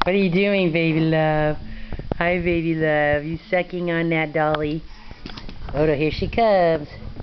What are you doing, baby love? Hi, baby love. You sucking on that dolly? Oh, here she comes.